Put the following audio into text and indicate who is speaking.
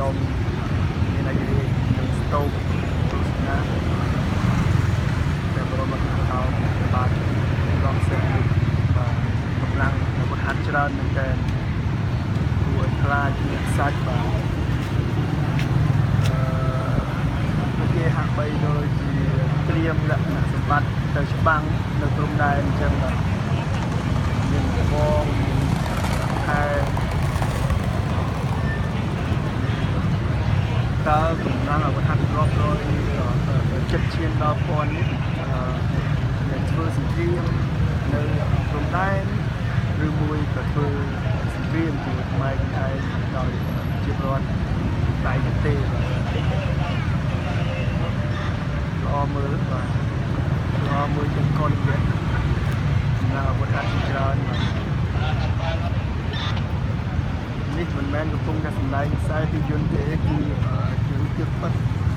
Speaker 1: មមានអីរៀងនឹងស្ទូបទស្សនាតែបរមត្ថោបាទរងសេរីបាទកម្លាំងរបស់ហាត់ច្រើនមែនតើគួរឲ្យខ្លាចមានសាច់បាទគេហាក់បីដូចជាត្រៀមលក្ខណៈសម្បត្តិទៅច្បាំងនៅព្រំដែនអញ្ចឹងបាទមានបងមានខែតើកម្លាំងអាវុធហត្ថរាប់រយចិត្តឈានដល់ពាន់នេះដែលធ្វើសង្គ្រាមនៅព្រំដែនឬមួយក៏ធ្វើសង្គ្រាមជាមួយខ្មែរឯងដោយជាប្រវត្តិដៃទេល្អមើលបាទល្អមើលជាងកូនទៀតកម្លាំងអាវុធហត្ថច្រើនបាទនេះមិនមែនកំពុងតែសម្ដែងខ្សែភាពយន្តទេគឺរឿងជឿពិត